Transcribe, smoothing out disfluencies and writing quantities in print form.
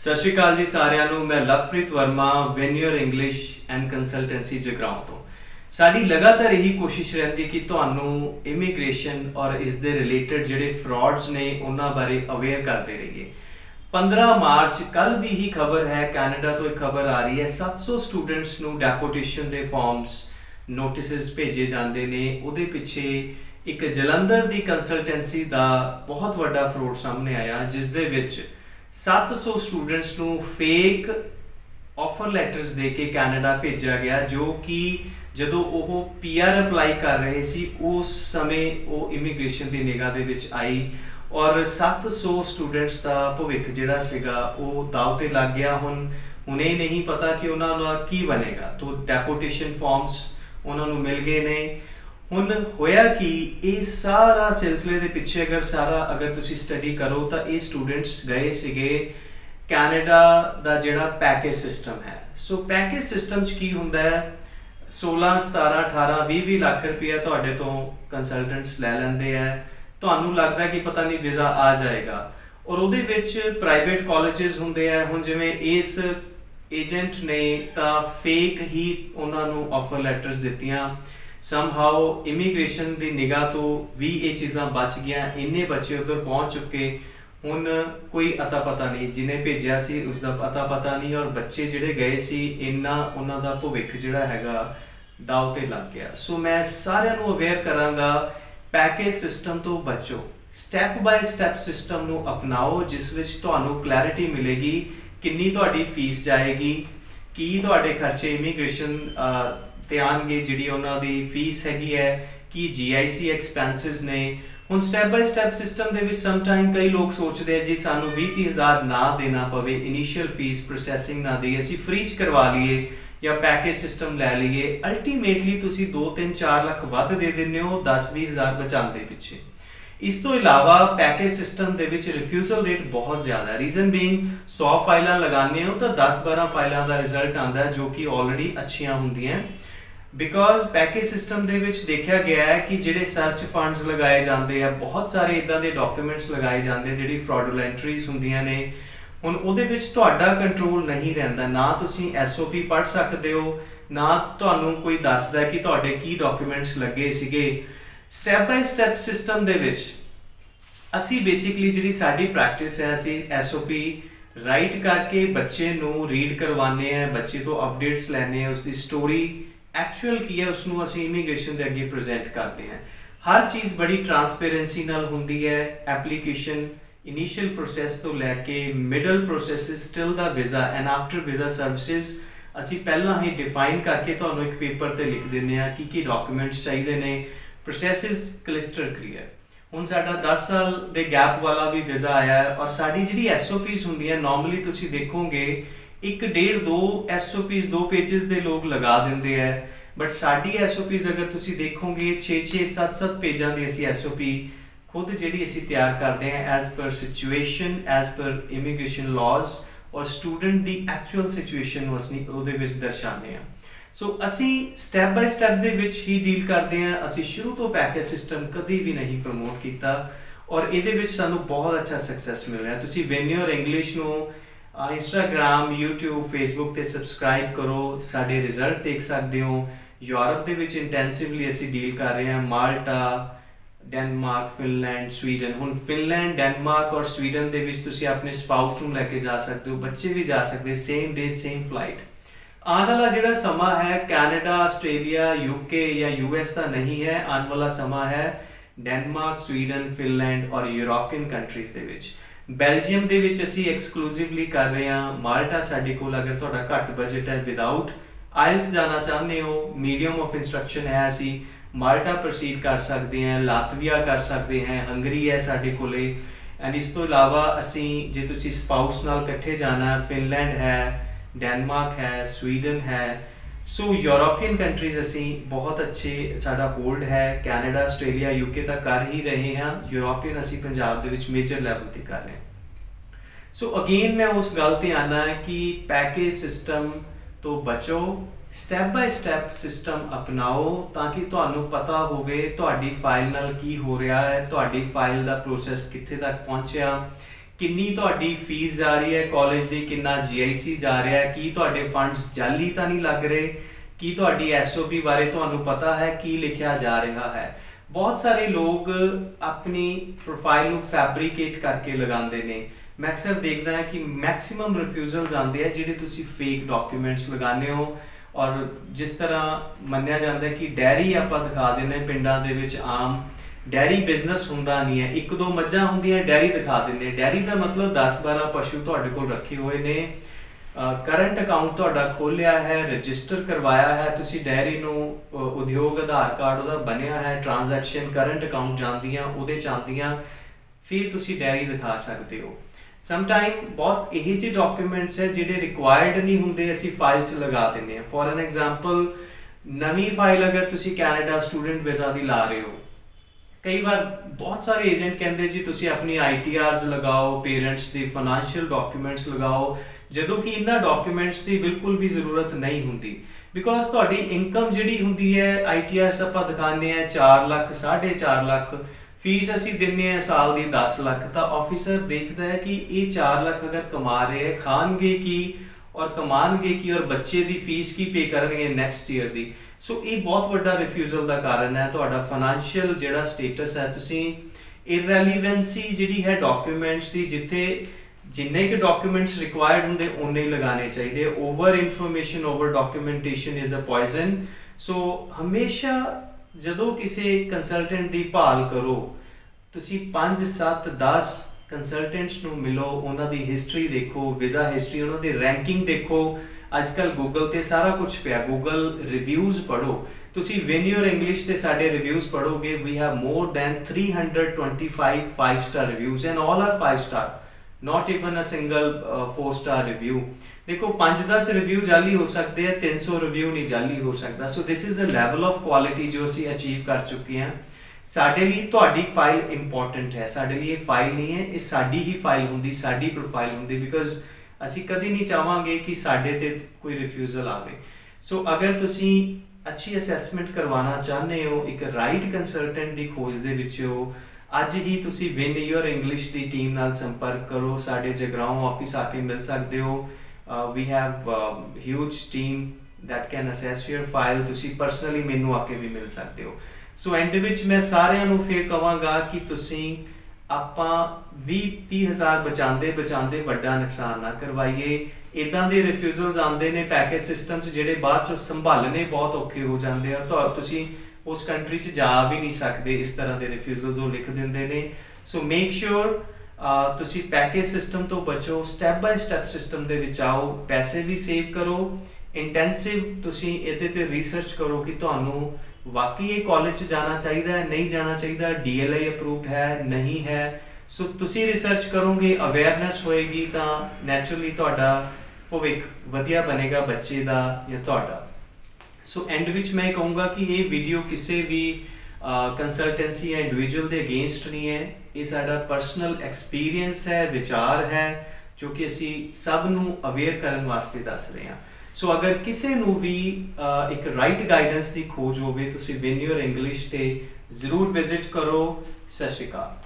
सत श्री अकाल जी सारिਆਂ ਨੂੰ। मैं Lovepreet Verma win your English and consultancy Jagraon तो साड़ी लगातार यही कोशिश रहती कि ਤੁਹਾਨੂੰ इमीग्रेशन और इस दे रिलेटेड ਜਿਹੜੇ फ्रॉड्स ने ਉਹਨਾਂ बारे अवेयर करते रहिए। 15 मार्च कल ਦੀ ही खबर है, कैनेडा तो एक खबर आ रही है 700 स्टूडेंट्स ਨੂੰ डेपोटेशन ਦੇ फॉर्म्स नोटिस भेजे जाते ने। ਉਹਦੇ ਪਿੱਛੇ एक जलंधर ਦੀ कंसल्टेंसी ਦਾ बहुत ਵੱਡਾ फ्रॉड सामने आया, जिस ਦੇ ਵਿੱਚ 700 स्टूडेंट्स ਨੂੰ फेक ऑफर लैटर्स दे के कैनेडा भेजा गया, जो कि ਜਦੋਂ ਉਹ PR ਅਪਲਾਈ ਕਰ ਰਹੇ ਸੀ ਉਸ ਸਮੇਂ ਉਹ ਇਮੀਗ੍ਰੇਸ਼ਨ ਦੀ ਨਿਗਾਹ ਦੇ ਵਿੱਚ ਆਈ ਔਰ 700 ਸਟੂਡੈਂਟਸ ਦਾ ਭਵਿੱਖ ਜਿਹੜਾ ਸੀਗਾ ਉਹ ਦਾਅ ਤੇ ਲੱਗ ਗਿਆ। ਹੁਣ ਇਹ ਨਹੀਂ ਪਤਾ ਕਿ ਉਹਨਾਂ ਦਾ ਕੀ ਬਣੇਗਾ। तो डेपोटेशन फॉर्म्स ਉਹਨਾਂ ਨੂੰ ਮਿਲ गए ने। ਹੁਣ ਹੋਇਆ कि ਇਹ ਸਾਰਾ सिलसिले ਦੇ ਪਿੱਛੇ अगर ਤੁਸੀਂ ਸਟੱਡੀ ਕਰੋ ਤਾਂ ਇਹ ਸਟੂਡੈਂਟਸ ਗਏ ਸੀਗੇ ਕੈਨੇਡਾ ਦਾ ਜਿਹੜਾ ਪੈਕੇਜ ਸਿਸਟਮ ਹੈ। ਸੋ ਪੈਕੇਜ ਸਿਸਟਮ 'ਚ ਕੀ ਹੁੰਦਾ ਹੈ, 16 17 18 20 ਲੱਖ ਰੁਪਇਆ ਤੁਹਾਡੇ ਤੋਂ ਕੰਸਲਟੈਂਟਸ ਲੈ ਲੈਂਦੇ ਆ। ਤੁਹਾਨੂੰ ਲੱਗਦਾ ਕਿ ਪਤਾ ਨਹੀਂ ਵੀਜ਼ਾ ਆ ਜਾਏਗਾ ਔਰ ਉਹਦੇ ਵਿੱਚ ਪ੍ਰਾਈਵੇਟ ਕਾਲਜਸ ਹੁੰਦੇ ਆ। ਹੁਣ ਜਿਵੇਂ ਇਸ ਏਜੰਟ ਨੇ ਤਾਂ ਫੇਕ ਹੀ ਉਹਨਾਂ ਨੂੰ ਆਫਰ ਲੈਟਰਸ ਦਿੱਤੀਆਂ। ਸਮਹਾਓ ਇਮੀਗ੍ਰੇਸ਼ਨ ਦੀ ਨਿਗਾਹ ਤੋਂ ਵੀ ਇਹ ਚੀਜ਼ਾਂ ਬਚ ਗਿਆ। ਇੰਨੇ ਬੱਚੇ ਉਧਰ ਪਹੁੰਚ ਚੁੱਕੇ, ਹੁਣ ਕੋਈ ਅਤਾ ਪਤਾ ਨਹੀਂ, ਜਿਹਨੇ ਭੇਜਿਆ ਸੀ ਉਸ ਦਾ ਪਤਾ ਨਹੀਂ ਔਰ ਬੱਚੇ ਜਿਹੜੇ ਗਏ ਸੀ ਇੰਨਾ ਉਹਨਾਂ ਦਾ ਭਵਿੱਖ ਜਿਹੜਾ ਹੈਗਾ ਦਾਅ ਤੇ ਲੱਗ ਗਿਆ। ਸੋ ਮੈਂ ਸਾਰਿਆਂ ਨੂੰ ਅਵੇਅਰ ਕਰਾਂਗਾ, ਪੈਕੇਜ ਸਿਸਟਮ ਤੋਂ ਬਚੋ, ਸਟੈਪ ਬਾय ਸਟੈਪ ਸਿਸਟਮ ਨੂੰ ਅਪਣਾਓ, ਜਿਸ ਵਿੱਚ ਤੁਹਾਨੂੰ ਕਲੈਰਿਟੀ ਮਿਲੇਗੀ ਕਿੰਨੀ ਤੁਹਾਡੀ ਫੀਸ ਜਾਏਗੀ, ਕੀ ਤੁਹਾਡੇ ਖਰਚੇ ਇਮੀਗ੍ਰੇਸ਼ਨ ਤੇ ਆਣਗੇ, ਜਿਹੜੀ ਉਹਨਾਂ ਦੀ ਫੀਸ ਹੈਗੀ ਹੈ, ਕੀ GIC ਐਕਸਪੈਂਸਿਸ ਨੇ। ਹੁਣ ਸਟੈਪ ਬਾय ਸਟੈਪ ਸਿਸਟਮ ਦੇ ਵਿੱਚ ਸਮ ਟਾਈਮ ਕਈ ਲੋਕ ਸੋਚਦੇ ਆ ਜੀ ਸਾਨੂੰ 20-30 ਹਜ਼ਾਰ ਨਾ ਦੇਣਾ ਪਵੇ, ਇਨੀਸ਼ੀਅਲ ਫੀਸ ਪ੍ਰੋਸੈਸਿੰਗ ਨਾ ਦੇਈਏ, ਅਸੀਂ ਫ੍ਰੀ 'ਚ ਕਰਵਾ ਲਈਏ ਜਾਂ ਪੈਕੇਜ ਸਿਸਟਮ ਲੈ ਲਈਏ। ਅਲਟੀਮੇਟਲੀ ਤੁਸੀਂ 2-3-4 ਲੱਖ ਵੱਧ ਦੇ ਦਿੰਦੇ ਹੋ 10-20 ਹਜ਼ਾਰ ਬਚਾਉਣ ਦੇ ਪਿੱਛੇ। ਇਸ ਤੋਂ ਇਲਾਵਾ ਪੈਕੇਜ ਸਿਸਟਮ ਦੇ ਵਿੱਚ ਰਿਫਿਊਜ਼ਲ ਰੇਟ ਬਹੁਤ ਜ਼ਿਆਦਾ ਹੈ। ਰੀਜ਼ਨ ਬੀਇੰਗ 100 ਫਾਈਲਾਂ ਲਗਾਉਂਦੇ ਹੋ ਤਾਂ 10-12 ਫਾਈਲਾਂ ਦਾ ਰਿਜ਼ਲਟ ਆਉਂਦਾ ਜੋ ਕਿ ਆਲਰੇਡੀ ਅੱਛੀਆਂ ਹੁੰਦੀਆਂ। बिकॉज पैकेज सिस्टम ਦੇ ਵਿੱਚ ਦੇਖਿਆ ਗਿਆ ਹੈ ਕਿ ਜਿਹੜੇ ਸਰਚ ਫੰਡਸ ਲਗਾਏ ਜਾਂਦੇ ਆ, ਬਹੁਤ ਸਾਰੇ ਇਦਾਂ ਦੇ ਡਾਕੂਮੈਂਟਸ ਲਗਾਏ ਜਾਂਦੇ ਜਿਹੜੀ ਫਰਾਡੂਲੈਂਟਰੀਜ਼ ਹੁੰਦੀਆਂ ਨੇ। ਹੁਣ ਉਹਦੇ ਵਿੱਚ ਤੁਹਾਡਾ ਕੰਟਰੋਲ ਨਹੀਂ ਰਹਿੰਦਾ, ਨਾ ਤੁਸੀਂ SOP ਪੜ੍ਹ ਸਕਦੇ ਹੋ, ਨਾ ਤੁਹਾਨੂੰ ਕੋਈ ਦੱਸਦਾ ਕਿ ਤੁਹਾਡੇ ਕੀ ਡਾਕੂਮੈਂਟਸ ਲੱਗੇ ਸੀਗੇ। ਸਟੈਪ ਬਾਈ ਸਟੈਪ ਸਿਸਟਮ ਦੇ ਵਿੱਚ ਅਸੀਂ ਬੇਸਿਕਲੀ ਜਿਹੜੀ ਸਾਡੀ ਪ੍ਰੈਕਟਿਸ ਹੈ, ਅਸੀਂ SOP ਰਾਈਟ ਕਰਕੇ ਬੱਚੇ ਨੂੰ ਰੀਡ ਕਰਵਾਉਂਦੇ ਆ, ਬੱਚੇ ਤੋਂ ਅਪਡੇਟਸ ਲੈਂਦੇ ਆ, ਉਸਦੀ ਸਟੋਰੀ एक्चुअल की है उसनों असीं इमीग्रेशन के अगे प्रेजेंट करते हैं। हर चीज़ बड़ी ट्रांसपेरेंसी नाल हुंदी है। एप्लीकेशन इनीशियल प्रोसैस तो लैके middle process till the visa and after visa services असीं पहलां ही डिफाइन करके तुहानूं एक पेपर ते लिख दिंदे आ कि डॉक्यूमेंट्स चाहिए ने। प्रोसैस क्लिस्टर क्लियर। हुण साडा 10 साल दे गैप वाला भी वीज़ा आया है और साडी जिहड़ी SOPs हुंदी है नॉर्मली तुसीं देखोगे 1-1.5-2 SOPs 2 पेजेस ਦੇ ਲੋਕ ਲਗਾ ਦਿੰਦੇ ਆ, ਬਟ ਸਾਡੀ SOPs ਅਗਰ ਤੁਸੀਂ ਦੇਖੋਗੇ 6-6 7-7 ਪੇਜਾਂ ਦੀ ਅਸੀਂ SOP ਖੁਦ ਜਿਹੜੀ ਅਸੀਂ ਤਿਆਰ ਕਰਦੇ ਹਾਂ as per situation, as per immigration laws ਔਰ ਸਟੂਡੈਂਟ ਦੀ ਐਕਚੁਅਲ ਸਿਚੁਏਸ਼ਨ ਨੂੰ ਅਸੀਂ ਉਹਦੇ ਵਿੱਚ ਦਰਸਾਉਂਦੇ ਹਾਂ। ਸੋ ਅਸੀਂ ਸਟੈਪ ਬਾय ਸਟੈਪ ਦੇ ਵਿੱਚ ਹੀ ਡੀਲ ਕਰਦੇ ਹਾਂ। ਅਸੀਂ ਸ਼ੁਰੂ ਤੋਂ ਪੈਕੇਜ ਸਿਸਟਮ ਕਦੀ ਵੀ ਨਹੀਂ ਪ੍ਰਮੋਟ ਕੀਤਾ ਔਰ ਇਹਦੇ ਵਿੱਚ ਸਾਨੂੰ ਬਹੁਤ ਅੱਛਾ ਸਕਸੈਸ ਮਿਲ ਰਿਹਾ। ਤੁਸੀਂ ਵੈਨਿਓਰ ਇੰਗਲਿਸ਼ ਨੂੰ इंस्टाग्राम, यूट्यूब, फेसबुक ते सबसक्राइब करो, साडे रिजल्ट देख सकते हो। यूरोप दे विच इंटेंसिवली असी डील कर रहे हैं, माल्टा, डेनमार्क, फिनलैंड, स्वीडन। हुण फिनलैंड, डेनमार्क और स्वीडन दे विच तुसी अपने स्पाउस नूं लैके जा सकते हो, बच्चे भी जा सकते, सेम डे सेम फ्लाइट। आने वाला जिहड़ा समा है कैनेडा, आस्ट्रेलिया, UK या US का नहीं है। आने वाला समा है डेनमार्क, स्वीडन, फिनलैंड और यूरोपियन कंट्रीज़ दे विच। बेल्जियम ਦੇ ਵਿੱਚ ਅਸੀਂ ਐਕਸਕਲੂਸਿਵਲੀ ਕਰ ਰਹੇ ਹਾਂ। ਮਾਲਟਾ ਸਾਡੇ ਕੋਲ ਅਗਰ ਤੁਹਾਡਾ ਘੱਟ ਬਜਟ ਹੈ, ਵਿਦਆਊਟ ਆਇਲਸ ਜਾਣਾ ਚਾਹੁੰਦੇ ਹੋ, ਮੀਡੀਅਮ ਆਫ ਇੰਸਟਰਕਸ਼ਨ ਹੈ, ਅਸੀਂ ਮਾਲਟਾ ਪ੍ਰੋਸੀਡ ਕਰ ਸਕਦੇ ਹਾਂ, ਲਾਤਵੀਆ ਕਰ ਸਕਦੇ ਹਾਂ, ਹੰਗਰੀ ਹੈ ਸਾਡੇ ਕੋਲੇ। ਐਂਡ ਇਸ ਤੋਂ ਇਲਾਵਾ ਅਸੀਂ ਜੇ ਤੁਸੀਂ ਸਪਾਊਸ ਨਾਲ ਇਕੱਠੇ ਜਾਣਾ, ਫਿਨਲੈਂਡ ਹੈ, ਡੈਨਮਾਰਕ ਹੈ, ਸਵੀਡਨ ਹੈ। सो यूरोपियन कंट्रीज़ असी बहुत अच्छे साडा होल्ड है। कैनेडा, आस्ट्रेलिया, UK तक कर ही रहे हैं, यूरोपियन असी पंजाब दे विच मेजर लैवल ते कर रहे हैं। सो अगेन मैं उस गल ते आना है कि पैकेज सिस्टम तो बचो, स्टैप बाय स्टैप सिस्टम अपनाओ ताकि तुहानूं पता होवे तुहाडी फाइल नाल की हो रहा है, तुहाडी फाइल दा प्रोसैस कित्थे तक पहुंचिया, ਕਿੰਨੀ ਤੁਹਾਡੀ ਫੀਸ ਜਾ ਰਹੀ ਹੈ ਕਾਲਜ ਦੀ, ਕਿੰਨਾ GIC ਜਾ ਰਿਹਾ ਹੈ, ਕੀ ਤੁਹਾਡੇ ਫੰਡਸ ਜਾਲੀ ਤਾਂ ਨਹੀਂ ਲੱਗ ਰਹੇ, ਕੀ ਤੁਹਾਡੀ SOP ਬਾਰੇ ਤੁਹਾਨੂੰ ਪਤਾ ਹੈ ਕੀ ਲਿਖਿਆ ਜਾ ਰਿਹਾ ਹੈ। ਬਹੁਤ ਸਾਰੇ ਲੋਕ ਆਪਣੀ ਪ੍ਰੋਫਾਈਲ ਨੂੰ ਫੈਬਰੀਕੇਟ ਕਰਕੇ ਲਗਾਉਂਦੇ ਨੇ। ਮੈਂ ਅਕਸਰ ਦੇਖਦਾ ਹਾਂ ਕਿ ਮੈਕਸਿਮਮ ਰਿਫਿਊਜ਼ਲਸ ਆਉਂਦੇ ਆ ਜਿਹੜੇ ਤੁਸੀਂ ਫੇਕ ਡਾਕੂਮੈਂਟਸ ਲਗਾਉਂਦੇ ਹੋ। ਔਰ ਜਿਸ ਤਰ੍ਹਾਂ ਮੰਨਿਆ ਜਾਂਦਾ ਕਿ ਡੈਰੀ ਆਪਾਂ ਦਿਖਾ ਦਿੰਦੇ ਪਿੰਡਾਂ ਦੇ ਵਿੱਚ ਆਮ ਡੈਰੀ ਬਿਜ਼ਨਸ ਹੁੰਦਾ ਨਹੀਂ ਹੈ, 1-2 ਮੱਝਾਂ ਹੁੰਦੀਆਂ ਡੈਰੀ ਦਿਖਾ ਦਿੰਦੇ। ਡੈਰੀ ਦਾ ਮਤਲਬ 10-12 ਪਸ਼ੂ ਤੁਹਾਡੇ ਕੋਲ ਰੱਖੇ ਹੋਏ ਨੇ, ਕਰੰਟ ਅਕਾਊਂਟ ਤੁਹਾਡਾ ਖੋਲਿਆ ਹੈ, ਰਜਿਸਟਰ ਕਰਵਾਇਆ ਹੈ ਤੁਸੀਂ ਡੈਰੀ ਨੂੰ, ਉਦਯੋਗ ਆਧਾਰ ਕਾਰਡ ਉਹਦਾ ਬਣਿਆ ਹੈ, ਟ੍ਰਾਂਜੈਕਸ਼ਨ ਕਰੰਟ ਅਕਾਊਂਟ ਜਾਂਦੀਆਂ ਉਹਦੇ ਚ ਆਉਂਦੀਆਂ, ਫਿਰ ਤੁਸੀਂ ਡੈਰੀ ਦਿਖਾ ਸਕਦੇ ਹੋ। ਸਮਟਾਈਮ ਬਹੁਤ ਇਹੋ ਜਿਹੇ ਡਾਕੂਮੈਂਟਸ ਹੈ ਜਿਹੜੇ ਰਿਕੁਆਇਰਡ ਨਹੀਂ ਹੁੰਦੇ, ਅਸੀਂ ਫਾਈਲਸ ਲਗਾ ਦਿੰਦੇ ਹਾਂ। ਫੋਰ ਐਨ ਐਗਜ਼ਾਮਪਲ, ਨਵੀਂ ਫਾਈਲ ਅਗਰ ਤੁਸੀਂ ਕੈਨੇਡਾ ਸਟੂਡੈਂਟ ਵੀਜ਼ਾ ਦੀ ਲਾ ਰਹੇ ਹੋ, ਕਈ ਵਾਰ ਬਹੁਤ ਸਾਰੇ ਏਜੰਟ ਕਹਿੰਦੇ ਜੀ ਤੁਸੀਂ ਆਪਣੀ ITRs ਲਗਾਓ, ਪੇਰੈਂਟਸ ਦੀ ਫਾਈਨੈਂਸ਼ੀਅਲ ਡਾਕੂਮੈਂਟਸ ਲਗਾਓ, ਜਦੋਂ ਕਿ ਇਹਨਾਂ ਡਾਕੂਮੈਂਟਸ ਦੀ ਬਿਲਕੁਲ ਵੀ ਜ਼ਰੂਰਤ ਨਹੀਂ ਹੁੰਦੀ। ਬਿਕੋਜ਼ ਤੁਹਾਡੀ ਇਨਕਮ ਜਿਹੜੀ ਹੁੰਦੀ ਹੈ, ITRs ਆਪਾਂ ਦਿਖਾਉਂਦੇ ਹਾਂ 4 ਲੱਖ 4.5 ਲੱਖ, ਫੀਸ ਅਸੀਂ ਦਿੰਦੇ ਹਾਂ ਸਾਲ ਦੀ 10 ਲੱਖ, ਤਾਂ ਆਫਿਸਰ ਦੇਖਦਾ ਹੈ ਕਿ ਇਹ 4 ਲੱਖ ਅਗਰ ਕਮਾ ਰਹੇ ਹੈ, ਖਾਣਗੇ ਕੀ ਔਰ ਕਮਾਣਗੇ ਕੀ, ਔਰ ਬੱਚੇ ਦੀ ਫੀਸ ਕੀ ਪੇ ਕਰਨਗੇ ਨੈਕਸਟ ਈਅਰ ਦੀ। ਸੋ ਇਹ ਬਹੁਤ ਵੱਡਾ ਰਿਫਿਊਜ਼ਲ ਦਾ ਕਾਰਨ ਹੈ। ਤੁਹਾਡਾ ਫਾਈਨੈਂਸ਼ੀਅਲ ਜਿਹੜਾ ਸਟੇਟਸ ਹੈ, ਤੁਸੀਂ ਇਰਰੈਲੀਵੈਂਸੀ ਜਿਹੜੀ ਹੈ ਡਾਕੂਮੈਂਟਸ ਦੀ, ਜਿੱਥੇ ਜਿੰਨੇ ਕਿ ਡਾਕੂਮੈਂਟਸ ਰਿਕੁਆਇਰਡ ਹੁੰਦੇ ਉਨੇ ਹੀ ਲਗਾਉਣੇ ਚਾਹੀਦੇ। Over information, over documentation is a poison. So ਹਮੇਸ਼ਾ ਜਦੋਂ ਕਿਸੇ ਕੰਸਲਟੈਂਟ ਦੀ ਭਾਲ ਕਰੋ, ਤੁਸੀਂ 5, 7, 10 ਕੰਸਲਟੈਂਟਸ ਨੂੰ ਮਿਲੋ, ਉਹਨਾਂ ਦੀ ਹਿਸਟਰੀ ਦੇਖੋ, ਵੀਜ਼ਾ ਹਿਸਟਰੀ, ਉਹਨਾਂ ਦੀ ਰੈਂਕਿੰਗ ਦੇਖੋ। ਅੱਜ ਕੱਲ੍ਹ ਗੂਗਲ ਤੇ ਸਾਰਾ ਕੁਝ ਪਿਆ, ਗੂਗਲ ਰਿਵਿਊਜ਼ ਪੜ੍ਹੋ। ਤੁਸੀਂ ਵਿਨ ਯੂਰ ਇੰਗਲਿਸ਼ ਤੇ ਸਾਡੇ ਰਿਵਿਊਜ਼ ਪੜ੍ਹੋਗੇ, we have more than 325 5-star reviews and all are 5 star, not even a single 4-star review। देखो 5-10 रिव्यू जाली हो सकते हैं, 300 रिव्यू नहीं जाली हो सकता। So this is the level of quality जो ਅਸੀਂ ਅਚੀਵ ਕਰ ਚੁੱਕੇ ਹਾਂ। ਸਾਡੇ ਲਈ ਤੁਹਾਡੀ ਫਾਈਲ ਇੰਪੋਰਟੈਂਟ ਹੈ, ਸਾਡੇ ਲਈ ਇਹ ਫਾਈਲ ਨਹੀਂ ਹੈ, ਇਹ ਸਾਡੀ ਹੀ ਫਾਈਲ ਹੁੰਦੀ, ਸਾਡੀ ਪ੍ਰੋਫਾਈਲ ਹੁੰਦੀ, ਬਿਕਾਜ਼ ਅਸੀਂ ਕਦੀ ਨਹੀਂ ਚਾਹਾਂਗੇ ਕਿ ਸਾਡੇ ਤੇ ਕੋਈ ਰਿਫਿਊਜ਼ਲ ਆਵੇ। ਸੋ ਅਗਰ ਤੁਸੀਂ ਅੱਛੀ ਅਸੈਸਮੈਂਟ ਕਰਵਾਉਣਾ ਚਾਹੁੰਦੇ ਹੋ, ਇੱਕ ਰਾਈਟ ਕੰਸਲਟੈਂਟ ਦੀ ਖੋਜ ਦੇ ਵਿੱਚ ਹੋ, ਅੱਜ ਹੀ ਤੁਸੀਂ ਵਿਨ ਯੂਰ ਇੰਗਲਿਸ਼ ਦੀ ਟੀਮ ਨਾਲ ਸੰਪਰਕ ਕਰੋ। ਸਾਡੇ ਜਗਰਾਉਂ ਆਫਿਸ ਆ ਕੇ ਮਿਲ ਸਕਦੇ ਹੋ। we have huge team that can assess your file। ਤੁਸੀਂ ਪਰਸਨਲੀ ਮੈਨੂੰ ਆ ਕੇ ਵੀ ਮਿਲ ਸਕਦੇ ਹੋ। ਸੋ ਐਂਡ ਵਿੱਚ ਮੈਂ ਸਾਰਿਆਂ ਨੂੰ ਫਿਰ ਕਹਾਂਗਾ ਕਿ ਤੁਸੀਂ ਆਪਾਂ 20-30 ਹਜ਼ਾਰ ਬਚਾਉਂਦੇ ਵੱਡਾ ਨੁਕਸਾਨ ਨਾ ਕਰਵਾਈਏ। ਇਦਾਂ ਦੇ ਰਿਫਿਊਜ਼ਲਸ ਆਉਂਦੇ ਨੇ ਪੈਕੇਜ ਸਿਸਟਮ 'ਚ ਜਿਹੜੇ ਬਾਅਦ 'ਚੋਂ ਸੰਭਾਲਣੇ ਬਹੁਤ ਔਖੇ ਹੋ ਜਾਂਦੇ ਆ। ਤੁਸੀਂ ਉਸ ਕੰਟਰੀ 'ਚ ਜਾ ਵੀ ਨਹੀਂ ਸਕਦੇ, ਇਸ ਤਰ੍ਹਾਂ ਦੇ ਰਿਫਿਊਜ਼ਲਸ ਉਹ ਲਿਖ ਦਿੰਦੇ ਨੇ। ਸੋ ਮੇਕ ਸ਼ੋਰ ਤੁਸੀਂ ਪੈਕੇਜ ਸਿਸਟਮ ਤੋਂ ਬਚੋ, ਸਟੈਪ ਬਾਈ ਸਟੈਪ ਸਿਸਟਮ ਦੇ ਵਿੱਚ ਆਓ, ਪੈਸੇ ਵੀ ਸੇਵ ਕਰੋ। ਇੰਟੈਂਸਿਵ ਤੁਸੀਂ ਇਹਦੇ ਤੇ ਰਿਸਰਚ ਕਰੋ ਕਿ ਤੁਹਾਨੂੰ ਵਾਕਈ ਇਹ ਕਾਲਜ 'ਚ ਜਾਣਾ ਚਾਹੀਦਾ ਹੈ, ਨਹੀਂ ਜਾਣਾ ਚਾਹੀਦਾ, DLI ਅਪਰੂਵਡ ਹੈ, ਨਹੀਂ ਹੈ। ਸੋ ਤੁਸੀਂ ਰਿਸਰਚ ਕਰੋਗੇ, ਅਵੇਅਰਨੈਸ ਹੋਏਗੀ, ਤਾਂ ਨੈਚੁਰਲੀ ਤੁਹਾਡਾ ਭਵਿੱਖ ਵਧੀਆ ਬਣੇਗਾ, ਬੱਚੇ ਦਾ ਜਾਂ ਤੁਹਾਡਾ। ਸੋ ਐਂਡ ਵਿੱਚ ਮੈਂ ਕਹੂੰਗਾ ਕਿ ਇਹ ਵੀਡੀਓ ਕਿਸੇ ਵੀ ਕੰਸਲਟੈਂਸੀ ਜਾਂ ਇੰਡੀਵਿਜੂਅਲ ਦੇ ਅਗੇਂਸਟ ਨਹੀਂ ਹੈ, ਇਹ ਸਾਡਾ ਪਰਸਨਲ ਐਕਸਪੀਰੀਅੰਸ ਹੈ, ਵਿਚਾਰ ਹੈ, ਜੋ ਕਿ ਅਸੀਂ ਸਭ ਨੂੰ ਅਵੇਅਰ ਕਰਨ ਵਾਸਤੇ ਦੱਸ ਰਹੇ ਹਾਂ। ਸੋ ਅਗਰ ਕਿਸੇ ਨੂੰ ਵੀ ਇੱਕ ਰਾਈਟ ਗਾਈਡੈਂਸ ਦੀ ਖੋਜ ਹੋਵੇ, ਤੁਸੀਂ ਵਿਨ ਯੂਰ ਇੰਗਲਿਸ਼ ਤੇ ਜ਼ਰੂਰ ਵਿਜ਼ਿਟ ਕਰੋ। ਸਤਿ ਸ਼੍ਰੀ ਅਕਾਲ।